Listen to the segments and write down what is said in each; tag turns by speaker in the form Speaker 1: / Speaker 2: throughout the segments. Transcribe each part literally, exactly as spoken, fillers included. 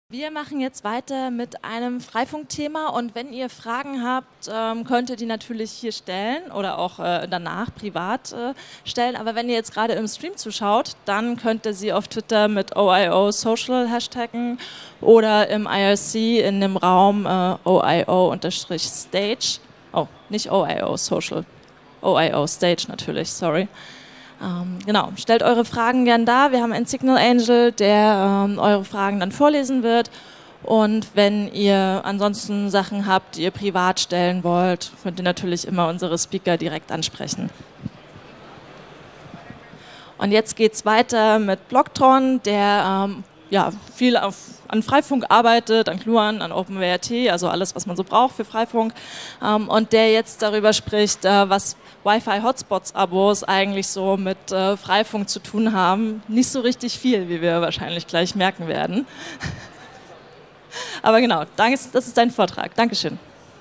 Speaker 1: Wir machen jetzt weiter mit einem Freifunkthema und wenn ihr Fragen habt, ähm, könnt ihr die natürlich hier stellen oder auch äh, danach privat äh, stellen. Aber wenn ihr jetzt gerade im Stream zuschaut, dann könnt ihr sie auf Twitter mit O I O Social hashtaggen oder im I R C in dem Raum äh, O I O-Stage. Oh, nicht O I O Social, O I O Stage natürlich, sorry. Ähm, genau, stellt eure Fragen gern da. Wir haben einen Signal Angel, der ähm, eure Fragen dann vorlesen wird. Und wenn ihr ansonsten Sachen habt, die ihr privat stellen wollt, könnt ihr natürlich immer unsere Speaker direkt ansprechen. Und jetzt geht es weiter mit Blocktron, der ähm, ja, viel auf, an Freifunk arbeitet, an Gluon, an OpenWrt, also alles, was man so braucht für Freifunk. Ähm, und der jetzt darüber spricht, äh, was Wi-Fi-Hotspots-Abos eigentlich so mit äh, Freifunk zu tun haben. Nicht so richtig viel, wie wir wahrscheinlich gleich merken werden. Aber genau, das ist dein Vortrag. Dankeschön.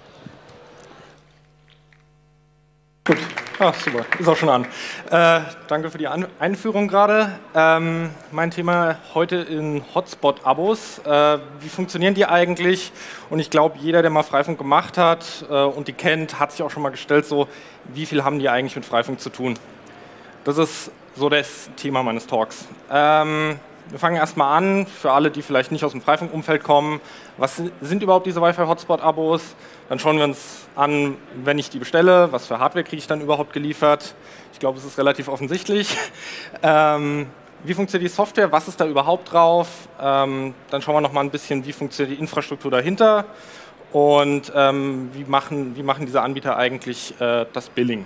Speaker 2: Gut, ah, super, ist auch schon an. Äh, danke für die an Einführung gerade. Ähm, mein Thema heute in Hotspot-Abos. Äh, wie funktionieren die eigentlich? Und ich glaube, jeder, der mal Freifunk gemacht hat äh, und die kennt, hat sich auch schon mal gestellt, so, wie viel haben die eigentlich mit Freifunk zu tun? Das ist so das Thema meines Talks. Ähm, wir fangen erstmal an, für alle, die vielleicht nicht aus dem Freifunk-Umfeld kommen. Was sind überhaupt diese Wi-Fi-Hotspot-Abos? Dann schauen wir uns an, wenn ich die bestelle, was für Hardware kriege ich dann überhaupt geliefert. Ich glaube, es ist relativ offensichtlich. Ähm, wie funktioniert die Software? Was ist da überhaupt drauf? Ähm, dann schauen wir noch mal ein bisschen, wie funktioniert die Infrastruktur dahinter und ähm, wie, machen, wie machen diese Anbieter eigentlich äh, das Billing.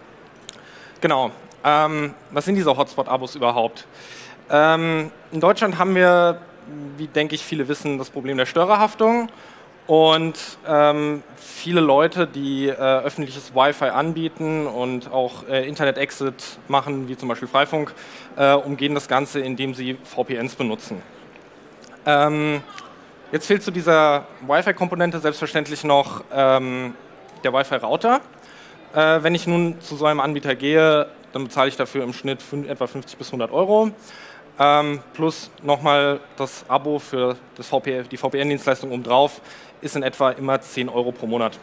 Speaker 2: Genau. Ähm, was sind diese Hotspot-Abos überhaupt? Ähm, in Deutschland haben wir, wie denke ich viele wissen, das Problem der Störerhaftung. Und ähm, viele Leute, die äh, öffentliches Wi-Fi anbieten und auch äh, Internet-Exit machen, wie zum Beispiel Freifunk, äh, umgehen das Ganze, indem sie V P Ns benutzen. Ähm, jetzt fehlt zu dieser Wi-Fi-Komponente selbstverständlich noch ähm, der Wi-Fi-Router. Äh, wenn ich nun zu so einem Anbieter gehe, dann bezahle ich dafür im Schnitt etwa fünfzig bis hundert Euro. Ähm, plus nochmal das Abo für das V P N, die V P N-Dienstleistung obendrauf ist in etwa immer zehn Euro pro Monat.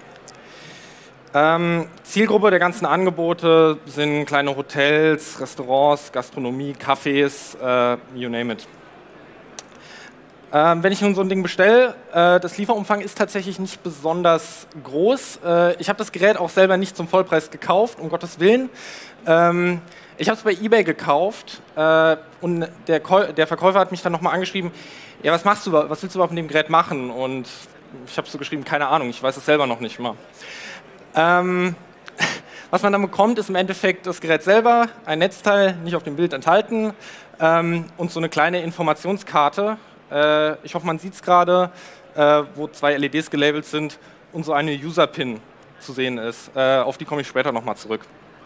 Speaker 2: Ähm, Zielgruppe der ganzen Angebote sind kleine Hotels, Restaurants, Gastronomie, Cafés, äh, you name it. Ähm, wenn ich nun so ein Ding bestelle, äh, das Lieferumfang ist tatsächlich nicht besonders groß. Äh, ich habe das Gerät auch selber nicht zum Vollpreis gekauft, um Gottes Willen. Ähm, ich habe es bei eBay gekauft äh, und der, der Verkäufer hat mich dann nochmal angeschrieben, ja, was machst du, was willst du überhaupt mit dem Gerät machen? Und ich habe so geschrieben, keine Ahnung, ich weiß es selber noch nicht mal. Ähm, was man dann bekommt, ist im Endeffekt das Gerät selber, ein Netzteil, nicht auf dem Bild enthalten, ähm, und so eine kleine Informationskarte. Äh, ich hoffe, man sieht es gerade, äh, wo zwei L E Ds gelabelt sind und so eine User-Pin zu sehen ist. Äh, auf die komme ich später nochmal zurück.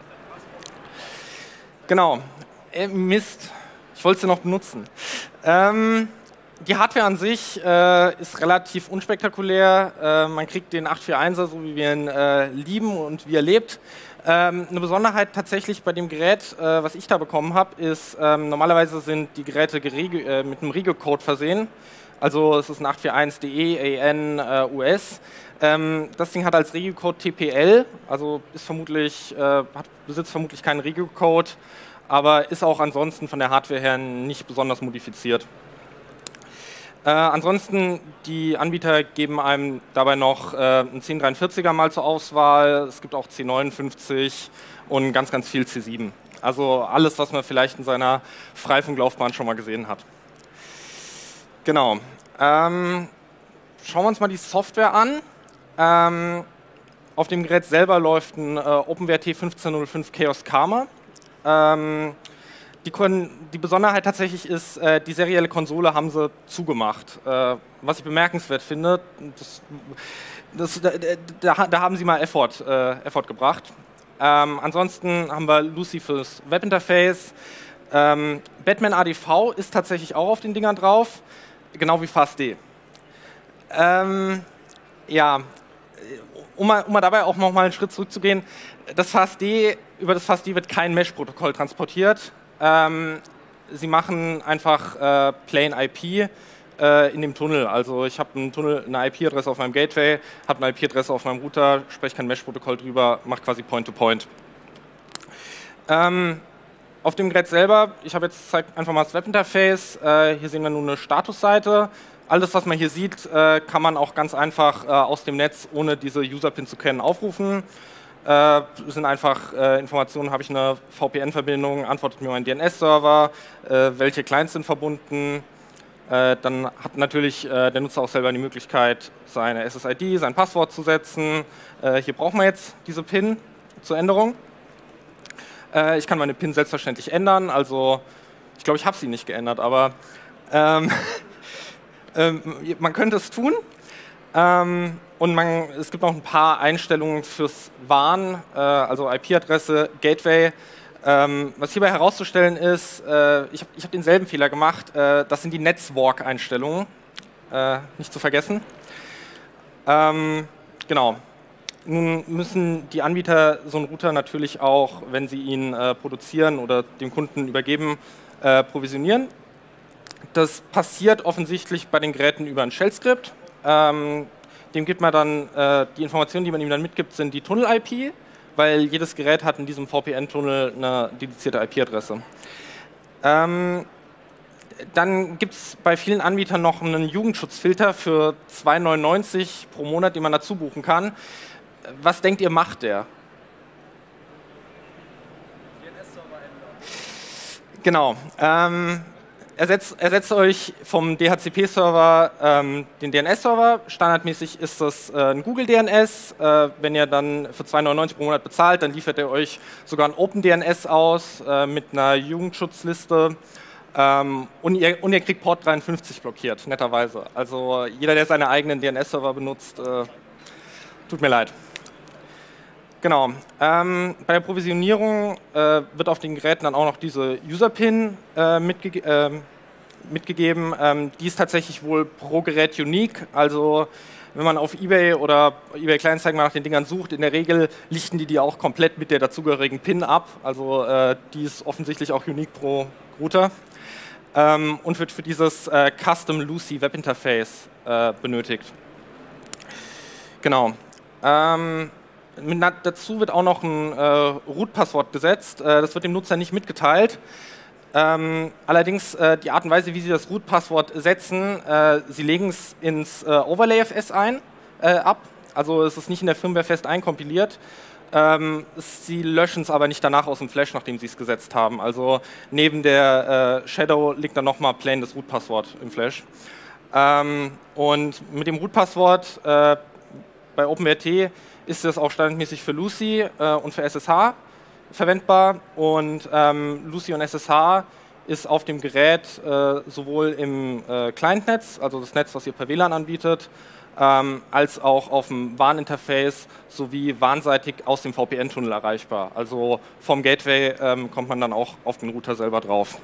Speaker 2: Genau. Äh, Mist. Ich wollte sie noch benutzen. Ähm, die Hardware an sich äh, ist relativ unspektakulär. Äh, man kriegt den acht vier einser, so wie wir ihn äh, lieben und wie er lebt. Ähm, eine Besonderheit tatsächlich bei dem Gerät, äh, was ich da bekommen habe, ist, ähm, normalerweise sind die Geräte äh, mit einem Regio-Code versehen. Also es ist ein acht vier eins D E A N äh, U S. Ähm, das Ding hat als Regio-Code T P L, also ist vermutlich, äh, hat, besitzt vermutlich keinen Regio-Code, aber ist auch ansonsten von der Hardware her nicht besonders modifiziert. Äh, ansonsten, die Anbieter geben einem dabei noch äh, ein zehn dreiundvierziger mal zur Auswahl. Es gibt auch zehn neunundfünfzig und ganz, ganz viel C sieben. Also alles, was man vielleicht in seiner Freifunklaufbahn schon mal gesehen hat. Genau. Ähm, schauen wir uns mal die Software an. Ähm, auf dem Gerät selber läuft ein äh, OpenWrt fünfzehn null fünf Chaos Karma. Ähm, Die, die Besonderheit tatsächlich ist, äh, die serielle Konsole haben sie zugemacht. Äh, was ich bemerkenswert finde, das, das, da, da, da haben sie mal Effort, äh, Effort gebracht. Ähm, ansonsten haben wir Lucy fürs Webinterface. Ähm, Batman A D V ist tatsächlich auch auf den Dingern drauf, genau wie FastD. Ähm, ja, um mal, um mal dabei auch noch mal einen Schritt zurückzugehen, das FastD, über das FastD wird kein Mesh-Protokoll transportiert. Ähm, sie machen einfach äh, Plain I P äh, in dem Tunnel. Also ich habe einen Tunnel, eine I P-Adresse auf meinem Gateway, habe eine I P-Adresse auf meinem Router, spreche kein Mesh-Protokoll drüber, mache quasi Point-to-Point. Ähm, auf dem Gerät selber, ich habe jetzt zeigt einfach mal das Webinterface. Äh, hier sehen wir nun eine Statusseite. Alles, was man hier sieht, äh, kann man auch ganz einfach äh, aus dem Netz, ohne diese User-Pin zu kennen, aufrufen. Äh, sind einfach äh, Informationen, habe ich eine V P N-Verbindung, antwortet mir mein D N S-Server, äh, welche Clients sind verbunden. Äh, dann hat natürlich äh, der Nutzer auch selber die Möglichkeit, seine S S I D, sein Passwort zu setzen. Äh, hier braucht man jetzt diese Pin zur Änderung. Äh, ich kann meine Pin selbstverständlich ändern, also ich glaube, ich habe sie nicht geändert, aber ähm, ähm, man könnte es tun. Ähm, und man, es gibt noch ein paar Einstellungen fürs W A N, äh, also I P-Adresse, Gateway. Ähm, was hierbei herauszustellen ist, äh, ich habe ich hab denselben Fehler gemacht, äh, das sind die Netzwalk-Einstellungen, äh, nicht zu vergessen. Ähm, genau. Nun müssen die Anbieter so einen Router natürlich auch, wenn sie ihn äh, produzieren oder dem Kunden übergeben, äh, provisionieren. Das passiert offensichtlich bei den Geräten über ein Shell-Skript. Ähm, dem gibt man dann, äh, die Informationen, die man ihm dann mitgibt, sind die Tunnel-I P, weil jedes Gerät hat in diesem V P N-Tunnel eine dedizierte I P-Adresse. Ähm, dann gibt es bei vielen Anbietern noch einen Jugendschutzfilter für zwei neunundneunzig pro Monat, den man dazu buchen kann. Was denkt ihr, macht der? D N S-Server ändern. Genau. Ähm, Ersetzt, ersetzt euch vom D H C P-Server ähm, den D N S-Server. Standardmäßig ist das äh, ein Google D N S. Äh, wenn ihr dann für zwei neunundneunzig pro Monat bezahlt, dann liefert er euch sogar ein Open D N S aus äh, mit einer Jugendschutzliste. Ähm, und, ihr, und ihr kriegt Port dreiundfünfzig blockiert, netterweise. Also jeder, der seine eigenen D N S-Server benutzt, äh, tut mir leid. Genau. Ähm, bei der Provisionierung äh, wird auf den Geräten dann auch noch diese User-Pin äh, mitge äh, mitgegeben. Ähm, die ist tatsächlich wohl pro Gerät unique. Also wenn man auf eBay oder eBay Kleinanzeigen mal nach den Dingern sucht, in der Regel lichten die die auch komplett mit der dazugehörigen Pin ab. Also äh, die ist offensichtlich auch unique pro Router. Ähm, und wird für dieses äh, Custom Lucy Webinterface äh, benötigt. Genau. Ähm, Dazu wird auch noch ein äh, Root-Passwort gesetzt. Äh, das wird dem Nutzer nicht mitgeteilt. Ähm, allerdings äh, die Art und Weise, wie Sie das Root-Passwort setzen, äh, Sie legen es ins äh, Overlay F S ein, äh, ab. Also es ist nicht in der Firmware fest einkompiliert. Ähm, Sie löschen es aber nicht danach aus dem Flash, nachdem Sie es gesetzt haben. Also neben der äh, Shadow liegt dann nochmal plain das Root-Passwort im Flash. Ähm, und mit dem Root-Passwort äh, bei OpenWrt ist es auch standardmäßig für Lucy äh, und für S S H verwendbar. Und ähm, Lucy und S S H ist auf dem Gerät äh, sowohl im äh, Client-Netz, also das Netz, was ihr per W L A N anbietet, ähm, als auch auf dem W A N-Interface sowie W A N-seitig aus dem V P N-Tunnel erreichbar. Also vom Gateway ähm, kommt man dann auch auf den Router selber drauf.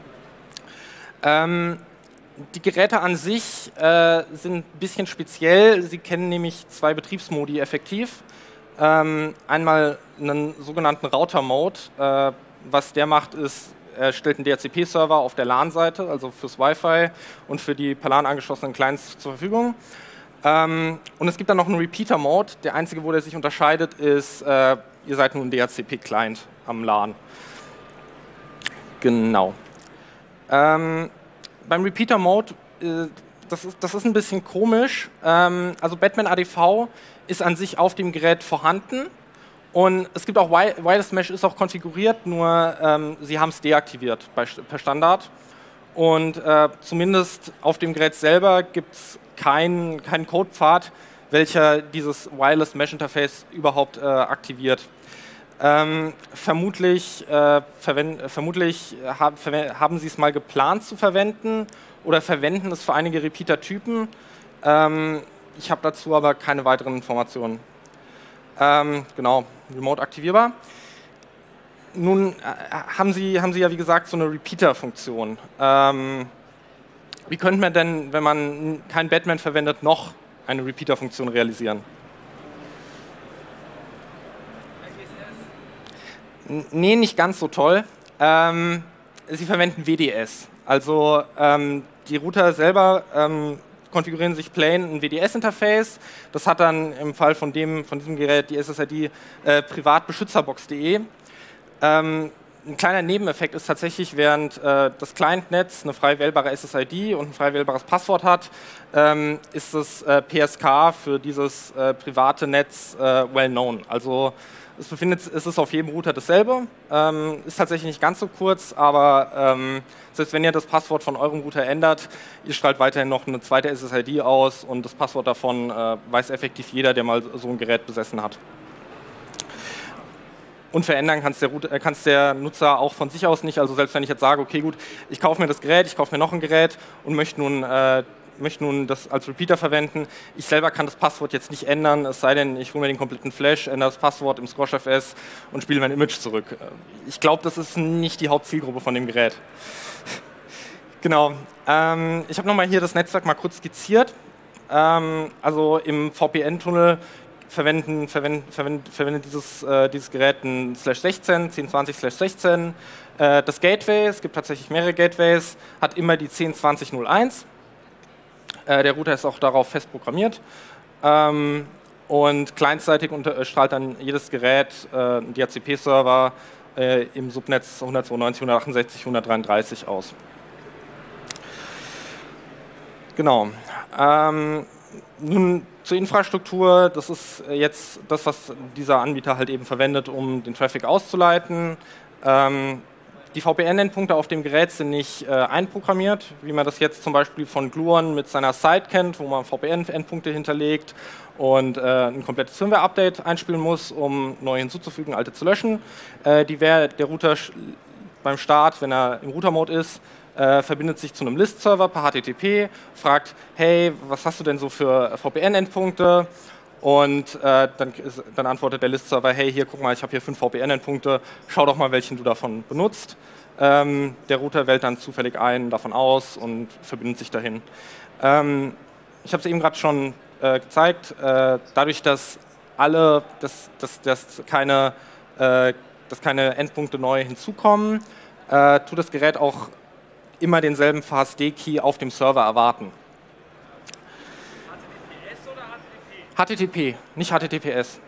Speaker 2: Ähm, Die Geräte an sich äh, sind ein bisschen speziell. Sie kennen nämlich zwei Betriebsmodi effektiv. Ähm, einmal einen sogenannten Router-Mode. Äh, was der macht, ist, er stellt einen D H C P-Server auf der LAN-Seite, also fürs Wi-Fi und für die per LAN angeschlossenen Clients zur Verfügung. Ähm, und es gibt dann noch einen Repeater-Mode. Der einzige, wo der sich unterscheidet, ist, äh, ihr seid nun ein D H C P-Client am LAN. Genau. Ähm, Beim Repeater-Mode, äh, das, ist, das ist ein bisschen komisch. Ähm, also Batman A D V ist an sich auf dem Gerät vorhanden und es gibt auch Wireless Mesh ist auch konfiguriert, nur ähm, sie haben es deaktiviert bei, per Standard. Und äh, zumindest auf dem Gerät selber gibt es keinen kein Codepfad, welcher dieses Wireless Mesh Interface überhaupt äh, aktiviert. Ähm, vermutlich äh, vermutlich hab, haben Sie es mal geplant zu verwenden oder verwenden es für einige Repeater-Typen. Ähm, ich habe dazu aber keine weiteren Informationen. Ähm, genau, remote aktivierbar. Nun äh, haben, Sie, haben Sie ja wie gesagt so eine Repeater-Funktion. Ähm, wie könnte man denn, wenn man kein Batman verwendet, noch eine Repeater-Funktion realisieren? Nee, nicht ganz so toll. Ähm, sie verwenden W D S. Also ähm, die Router selber ähm, konfigurieren sich plain ein W D S-Interface. Das hat dann im Fall von, dem, von diesem Gerät die S S I D äh, privatbeschützerbox punkt de. Ähm, ein kleiner Nebeneffekt ist tatsächlich, während äh, das Client-Netz eine frei wählbare S S I D und ein frei wählbares Passwort hat, ähm, ist das äh, P S K für dieses äh, private Netz äh, well known. Also es, befindet, es ist auf jedem Router dasselbe, ähm, ist tatsächlich nicht ganz so kurz, aber ähm, selbst wenn ihr das Passwort von eurem Router ändert, ihr strahlt weiterhin noch eine zweite S S I D aus und das Passwort davon äh, weiß effektiv jeder, der mal so ein Gerät besessen hat. Und verändern kann es der, der Nutzer auch von sich aus nicht. Also selbst wenn ich jetzt sage, okay gut, ich kaufe mir das Gerät, ich kaufe mir noch ein Gerät und möchte nun, äh, möchte nun das als Repeater verwenden, ich selber kann das Passwort jetzt nicht ändern, es sei denn, ich hole mir den kompletten Flash, ändere das Passwort im SquashFS und spiele mein Image zurück. Ich glaube, das ist nicht die Hauptzielgruppe von dem Gerät. Genau. Ähm, ich habe nochmal hier das Netzwerk mal kurz skizziert. Ähm, also im V P N-Tunnel Verwenden, verwenden, verwendet, verwendet dieses, äh, dieses Gerät ein slash sechzehn, zehn zwanzig slash sechzehn. Äh, das Gateway, es gibt tatsächlich mehrere Gateways, hat immer die zehn zwanzig null eins. Äh, der Router ist auch darauf fest programmiert. Ähm, und clientseitig strahlt dann jedes Gerät äh, einen D H C P-Server äh, im Subnetz hundertzweiundneunzig, hundertachtundsechzig, hundertdreiunddreißig aus. Genau. Ähm, nun zur Infrastruktur, das ist jetzt das, was dieser Anbieter halt eben verwendet, um den Traffic auszuleiten. Ähm, die V P N-Endpunkte auf dem Gerät sind nicht äh, einprogrammiert, wie man das jetzt zum Beispiel von Gluon mit seiner Site kennt, wo man V P N-Endpunkte hinterlegt und äh, ein komplettes Firmware-Update einspielen muss, um neu hinzuzufügen, alte zu löschen. Äh, die wäre der Router beim Start, wenn er im Router-Mode ist, Äh, verbindet sich zu einem List-Server per H T T P, fragt, hey, was hast du denn so für V P N-Endpunkte? Und äh, dann, dann antwortet der List-Server, hey, hier, guck mal, ich habe hier fünf V P N-Endpunkte, schau doch mal, welchen du davon benutzt. Ähm, der Router wählt dann zufällig einen davon aus und verbindet sich dahin. Ähm, ich habe es eben gerade schon äh, gezeigt, äh, dadurch, dass alle, dass, dass, dass, keine, äh, dass keine Endpunkte neu hinzukommen, äh, tut das Gerät auch immer denselben F A S D-Key auf dem Server erwarten.
Speaker 3: H T T P S oder H T T P?
Speaker 2: H T T P, nicht H T T P S.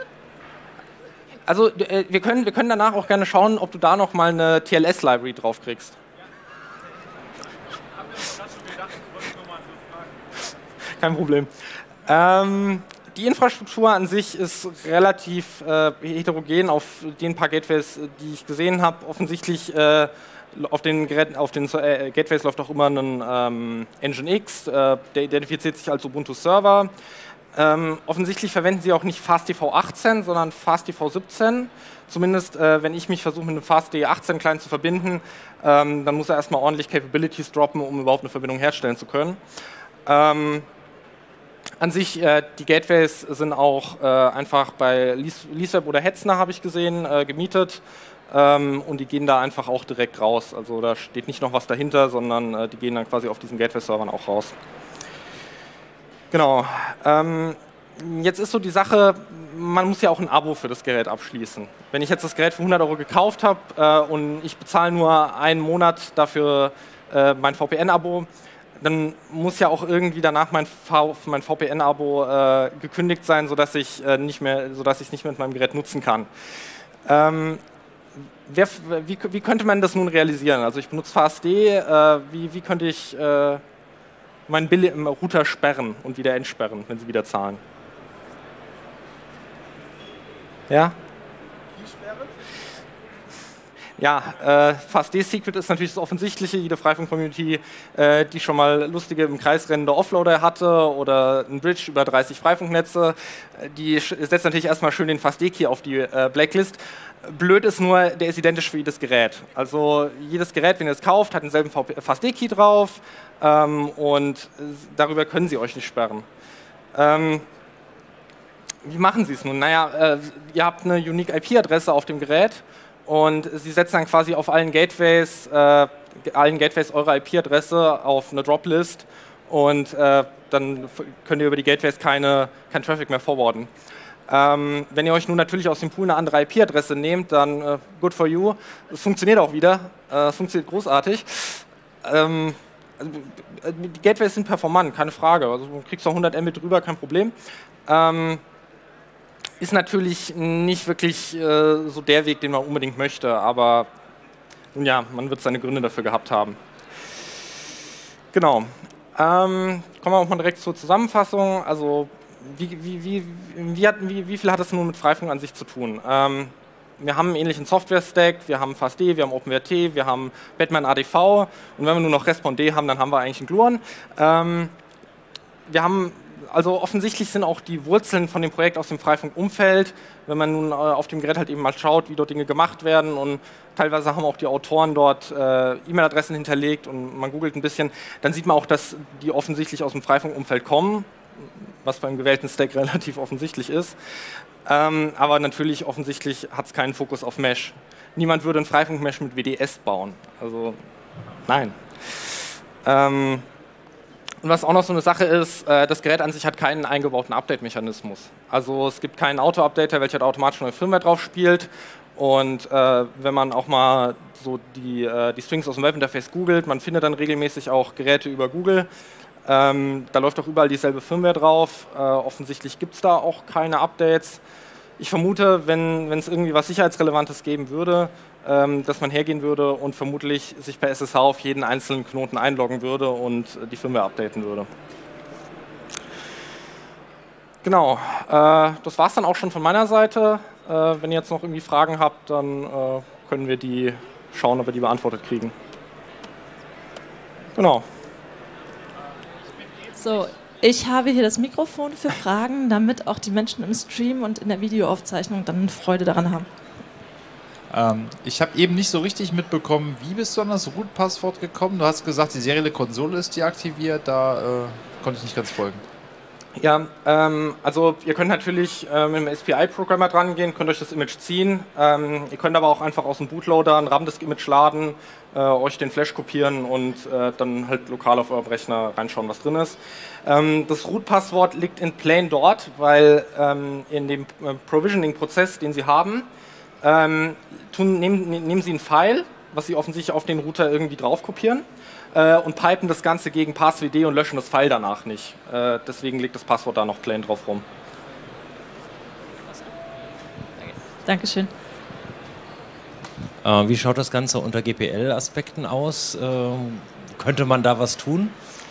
Speaker 2: Also äh, wir, können, wir können danach auch gerne schauen, ob du da noch mal eine T L S-Library drauf kriegst. Kein Problem. Ähm, die Infrastruktur an sich ist relativ äh, heterogen auf den paar Gateways, die ich gesehen habe. Offensichtlich äh, Auf den, Geräten, auf den äh, Gateways läuft auch immer ein ähm, Nginx, äh, der identifiziert sich als Ubuntu Server. Ähm, offensichtlich verwenden sie auch nicht FastTV achtzehn, sondern FastTV siebzehn. Zumindest, äh, wenn ich mich versuche, mit einem FastD achtzehn Client zu verbinden, ähm, dann muss er erstmal ordentlich Capabilities droppen, um überhaupt eine Verbindung herstellen zu können. Ähm, an sich, äh, die Gateways sind auch äh, einfach bei Leaseweb oder Hetzner, habe ich gesehen, äh, gemietet. Ähm, und die gehen da einfach auch direkt raus. Also da steht nicht noch was dahinter, sondern äh, die gehen dann quasi auf diesen Gateway-Servern auch raus. Genau. Ähm, jetzt ist so die Sache, man muss ja auch ein Abo für das Gerät abschließen. Wenn ich jetzt das Gerät für hundert Euro gekauft habe äh, und ich bezahle nur einen Monat dafür äh, mein V P N-Abo, dann muss ja auch irgendwie danach mein, v mein V P N-Abo äh, gekündigt sein, sodass ich äh, nicht mehr, sodass ich es nicht mehr mit meinem Gerät nutzen kann. Ähm, Wer, wie, wie könnte man das nun realisieren? Also ich benutze FastD, äh, wie, wie könnte ich äh, meinen Bill im Router sperren und wieder entsperren, wenn sie wieder zahlen? Ja?
Speaker 3: Wie sperren?
Speaker 2: Ja, äh, FastD-Secret ist natürlich das Offensichtliche. Jede Freifunk-Community, äh, die schon mal lustige im Kreis rennende Offloader hatte oder ein Bridge über dreißig Freifunknetze, die setzt natürlich erstmal schön den FastD-Key auf die äh, Blacklist. Blöd ist nur, der ist identisch für jedes Gerät. Also jedes Gerät, wenn ihr es kauft, hat denselben FastD-Key drauf ähm, und darüber können sie euch nicht sperren. Ähm, wie machen sie es nun? Naja, äh, ihr habt eine Unique I P-Adresse auf dem Gerät und sie setzen dann quasi auf allen Gateways, äh, allen Gateways eure I P-Adresse auf eine Droplist und äh, dann könnt ihr über die Gateways keine, kein Traffic mehr forwarden. Ähm, wenn ihr euch nun natürlich aus dem Pool eine andere I P-Adresse nehmt, dann äh, good for you. Es funktioniert auch wieder. Es äh, funktioniert großartig. Ähm, also, die Gateways sind performant, keine Frage. Also du kriegst auch hundert Mbit drüber, kein Problem. Ähm, ist natürlich nicht wirklich äh, so der Weg, den man unbedingt möchte, aber nun ja, man wird seine Gründe dafür gehabt haben. Genau. Ähm, kommen wir auch mal direkt zur Zusammenfassung. Also wie, wie, wie, wie, hat, wie, wie viel hat es nun mit Freifunk an sich zu tun? Ähm, wir haben einen ähnlichen Software-Stack, wir haben fastd, wir haben OpenWrt, wir haben Batman A D V und wenn wir nur noch Respond haben, dann haben wir eigentlich einen Gluon. Ähm, wir haben Also offensichtlich sind auch die Wurzeln von dem Projekt aus dem Freifunk-Umfeld, wenn man nun äh, auf dem Gerät halt eben mal schaut, wie dort Dinge gemacht werden und teilweise haben auch die Autoren dort äh, E-Mail-Adressen hinterlegt und man googelt ein bisschen, dann sieht man auch, dass die offensichtlich aus dem Freifunk-Umfeld kommen, was beim gewählten Stack relativ offensichtlich ist. Ähm, aber natürlich offensichtlich hat es keinen Fokus auf Mesh. Niemand würde ein Freifunk-Mesh mit W D S bauen. Also nein. Ähm, Und was auch noch so eine Sache ist, äh, das Gerät an sich hat keinen eingebauten Update-Mechanismus. Also es gibt keinen Auto-Updater, welcher automatisch neue Firmware drauf spielt. Und äh, wenn man auch mal so die, äh, die Strings aus dem Webinterface googelt, man findet dann regelmäßig auch Geräte über Google. Ähm, da läuft auch überall dieselbe Firmware drauf. Äh, offensichtlich gibt es da auch keine Updates. Ich vermute, wenn es irgendwie was Sicherheitsrelevantes geben würde, ähm, dass man hergehen würde und vermutlich sich per S S H auf jeden einzelnen Knoten einloggen würde und äh, die Firmware updaten würde. Genau, äh, das war es dann auch schon von meiner Seite. Äh, wenn ihr jetzt noch irgendwie Fragen habt, dann äh, können wir die schauen, ob wir die beantwortet kriegen. Genau.
Speaker 1: So, ich habe hier das Mikrofon für Fragen, damit auch die Menschen im Stream und in der Videoaufzeichnung dann Freude daran haben.
Speaker 4: Ähm, ich habe eben nicht so richtig mitbekommen, wie bist du an das Root-Passwort gekommen? Du hast gesagt, die serielle Konsole ist deaktiviert, da äh, konnte ich nicht ganz folgen.
Speaker 2: Ja, ähm, also ihr könnt natürlich äh, mit dem S P I-Programmer dran gehen, könnt euch das Image ziehen. Ähm, ihr könnt aber auch einfach aus dem Bootloader ein RAM-Disk-Image laden, äh, euch den Flash kopieren und äh, dann halt lokal auf eurem Rechner reinschauen, was drin ist. Ähm, das Root-Passwort liegt in plain dort, weil ähm, in dem äh, Provisioning-Prozess, den sie haben, ähm, tun, nehmen, nehmen sie ein File, was sie offensichtlich auf den Router irgendwie drauf kopieren, und pipen das Ganze gegen passwd und löschen das File danach nicht. Äh, deswegen liegt das Passwort da noch plain drauf rum.
Speaker 1: Dankeschön.
Speaker 5: Äh, wie schaut das Ganze unter G P L-Aspekten aus? Ähm, könnte man da was tun?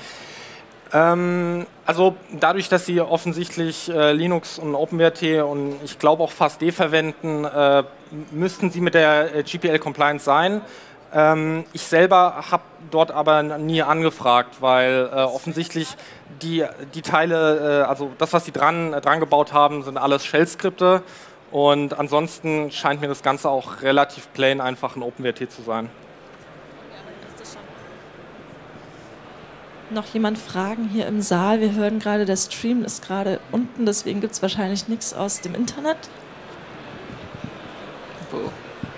Speaker 2: Ähm, also dadurch, dass sie offensichtlich äh, Linux und OpenWrt und ich glaube auch fastd verwenden, äh, müssten sie mit der äh, G P L-Compliance sein. Ich selber habe dort aber nie angefragt, weil äh, offensichtlich die, die Teile, äh, also das, was sie dran, äh, dran gebaut haben, sind alles Shell-Skripte und ansonsten scheint mir das Ganze auch relativ plain einfach ein OpenWrt zu sein.
Speaker 1: Noch jemand Fragen hier im Saal? Wir hören gerade, der Stream ist gerade unten, deswegen gibt es wahrscheinlich nichts aus dem Internet.
Speaker 2: So.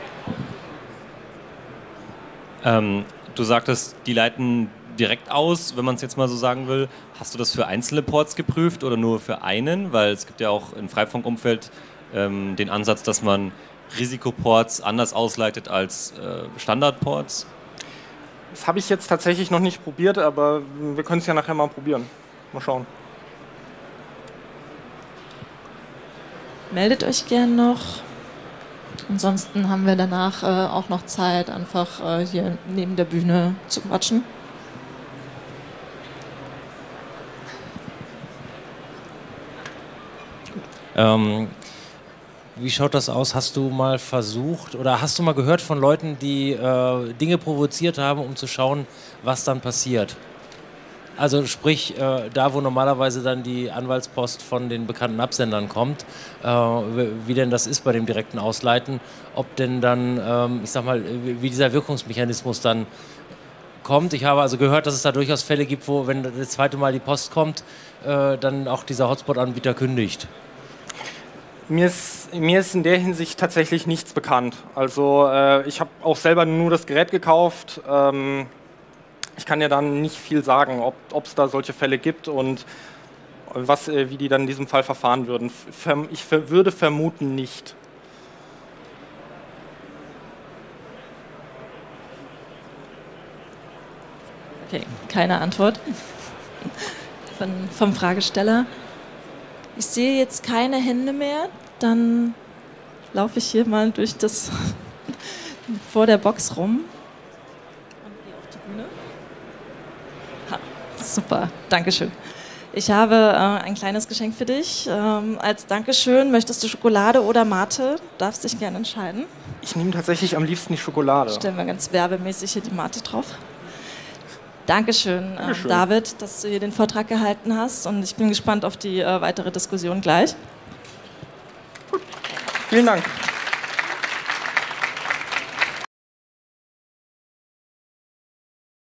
Speaker 6: Ähm, du sagtest, die leiten direkt aus, wenn man es jetzt mal so sagen will. Hast du das für einzelne Ports geprüft oder nur für einen? Weil es gibt ja auch im Freifunk-Umfeld ähm, den Ansatz, dass man Risikoports anders ausleitet als äh, Standardports.
Speaker 2: Das habe ich jetzt tatsächlich noch nicht probiert, aber wir können es ja nachher mal probieren. Mal schauen.
Speaker 1: Meldet euch gern noch. Ansonsten haben wir danach äh, auch noch Zeit, einfach äh, hier neben der Bühne zu quatschen.
Speaker 5: Ähm, wie schaut das aus? Hast du mal versucht oder hast du mal gehört von Leuten, die äh, Dinge provoziert haben, um zu schauen, was dann passiert? Also sprich, äh, da wo normalerweise dann die Anwaltspost von den bekannten Absendern kommt, äh, wie denn das ist bei dem direkten Ausleiten, ob denn dann, ähm, ich sag mal, wie dieser Wirkungsmechanismus dann kommt. Ich habe also gehört, dass es da durchaus Fälle gibt, wo, wenn das zweite Mal die Post kommt, äh, dann auch dieser Hotspot-Anbieter kündigt.
Speaker 2: Mir ist, mir ist in der Hinsicht tatsächlich nichts bekannt. Also äh, ich habe auch selber nur das Gerät gekauft. Ähm, Ich kann ja dann nicht viel sagen, ob es da solche Fälle gibt und was, äh, wie die dann in diesem Fall verfahren würden. Verm ich ver würde vermuten nicht.
Speaker 1: Okay, keine Antwort Von, vom Fragesteller. Ich sehe jetzt keine Hände mehr. Dann laufe ich hier mal durch das vor der Box rum. Und gehe auf die Bühne. Ha, super, Dankeschön. Ich habe äh, ein kleines Geschenk für dich. Ähm, als Dankeschön möchtest du Schokolade oder Mate? Darfst dich gerne entscheiden.
Speaker 2: Ich nehme tatsächlich am liebsten die Schokolade.
Speaker 1: Stellen wir ganz werbemäßig hier die Mate drauf. Dankeschön,
Speaker 2: Dankeschön.
Speaker 1: Äh, David, dass du hier den Vortrag gehalten hast. Und ich bin gespannt auf die äh, weitere Diskussion gleich.
Speaker 2: Vielen Dank.